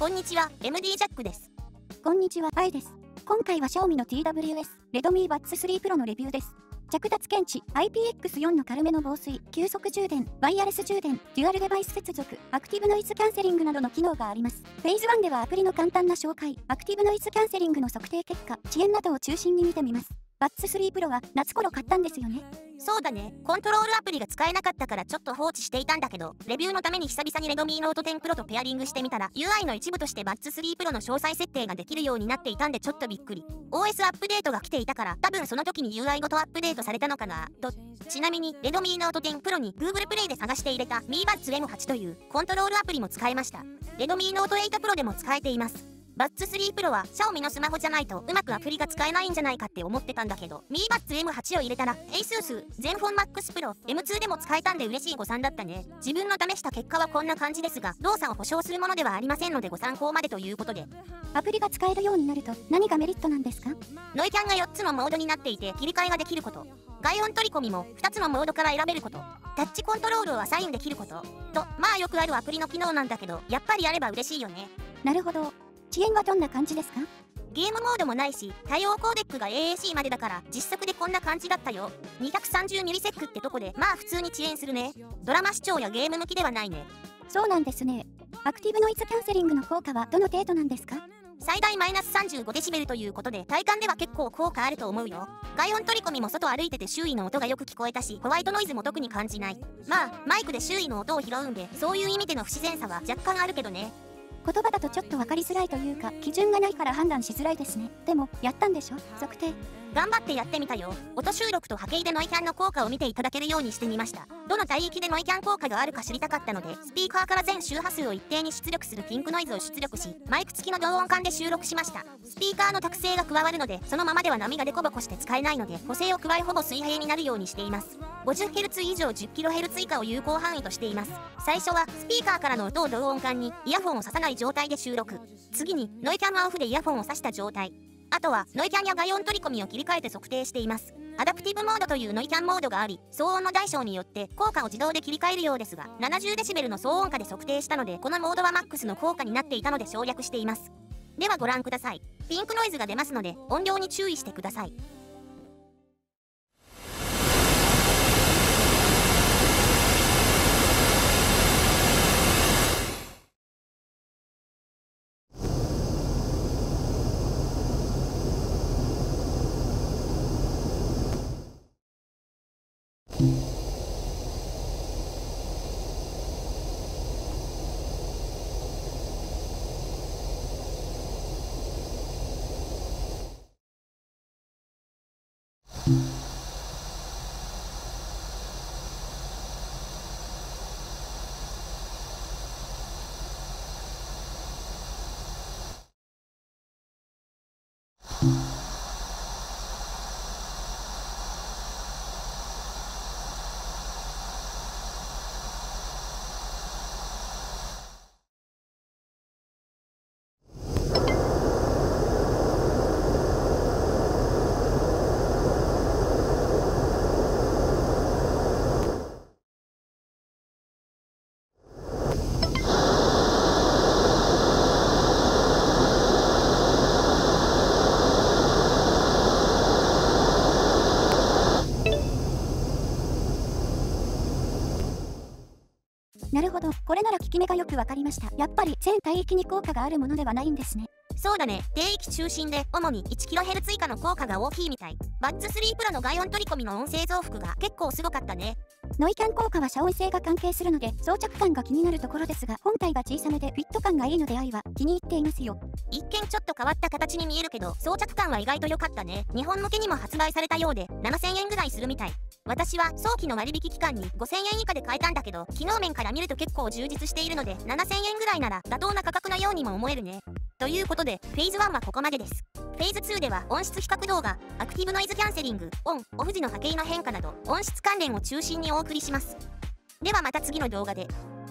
こんにちは、MD ジャックです。 こんにちは、アイです。今回は Xiaomi の TWS Redmi Buds 3 Pro のレビューです。着脱検知、IPX4 の軽めの防水、急速充電、ワイヤレス充電、デュアルデバイス接続、アクティブノイズキャンセリングなどの機能があります。フェーズ1ではアプリの簡単な紹介、アクティブノイズキャンセリングの測定結果、遅延などを中心に見てみます。Buds 3 Pro は夏頃買ったんですよね。 そうだね、コントロールアプリが使えなかったからちょっと放置していたんだけど、レビューのために久々に Redmi Note 10 Pro とペアリングしてみたら UI の一部として Buds 3 Pro の詳細設定ができるようになっていたんでちょっとびっくり。 OS アップデートが来ていたから多分その時に UI ごとアップデートされたのかなと。ちなみに Redmi Note 10 Pro に Google Play で探して入れた Mi Buds M8 というコントロールアプリも使えました。 Redmi Note 8 Pro でも使えています。Buds 3 Pro は Xiaomi のスマホじゃないとうまくアプリが使えないんじゃないかって思ってたんだけど、Mi Buds M8 を入れたら ASUS ZenFone Max Pro M2 でも使えたんで嬉しい誤算だったね。自分の試した結果はこんな感じですが、動作を保証するものではありませんのでご参考までということで。 アプリが使えるようになると何がメリットなんですか？ ノイキャンが4つのモードになっていて切り替えができること、外音取り込みも2つのモードから選べること、タッチコントロールをアサインできることと、まあよくあるアプリの機能なんだけど、やっぱりあれば嬉しいよね。 なるほど。遅延はどんな感じですか？ ゲームモードもないし、対応コーデックが AAC までだから実測でこんな感じだったよ。230ミリセックってとこでまあ普通に遅延するね。ドラマ視聴やゲーム向きではないね。 そうなんですね。アクティブノイズキャンセリングの効果はどの程度なんですか？ 最大マイナス35デシベルということで体感では結構効果あると思うよ。外音取り込みも外歩いてて周囲の音がよく聞こえたし、ホワイトノイズも特に感じない。まあマイクで周囲の音を拾うんで、そういう意味での不自然さは若干あるけどね。 言葉だとちょっと分かりづらいというか、基準がないから判断しづらいですね。でもやったんでしょ、測定。 頑張ってやってみたよ。音収録と波形でノイキャンの効果を見ていただけるようにしてみました。どの帯域でノイキャン効果があるか知りたかったので、スピーカーから全周波数を一定に出力するピンクノイズを出力し、マイク付きの同音管で収録しました。スピーカーの卓性が加わるので、そのままでは波がデコボコして使えないので、補正を加えほぼ水平になるようにしています。50Hz 以上 10kHz 以下を有効範囲としています。最初はスピーカーからの音を同音管にイヤフォンを挿さない状態で収録。次にノイキャンはオフでイヤフォンを挿した状態。あとはノイキャンや外音取り込みを切り替えて測定しています。アダプティブモードというノイキャンモードがあり、騒音の大小によって効果を自動で切り替えるようですが、70デシベルの騒音下で測定したので、このモードはマックスの効果になっていたので省略しています。ではご覧ください。ピンクノイズが出ますので音量に注意してください。 なるほど、これなら効き目がよくわかりました。やっぱり全帯域に効果があるものではないんですね。 そうだね、低域中心で主に 1kHz 以下の効果が大きいみたい。Buds 3 Pro の外音取り込みの音声増幅が結構すごかったね。 ノイキャン効果は遮音性が関係するので装着感が気になるところですが、本体が小さめでフィット感がいいので愛は気に入っていますよ。 一見ちょっと変わった形に見えるけど装着感は意外と良かったね。日本向けにも発売されたようで7000円ぐらいするみたい。私は早期の割引期間に5000円以下で買えたんだけど、機能面から見ると結構充実しているので7000円ぐらいなら妥当な価格のようにも思えるね。ということでフェーズ1はここまでです。フェーズ2では音質比較動画、アクティブノイズキャンセリング、オン・オフ時の波形の変化など音質関連を中心にお送りします。ではまた次の動画で。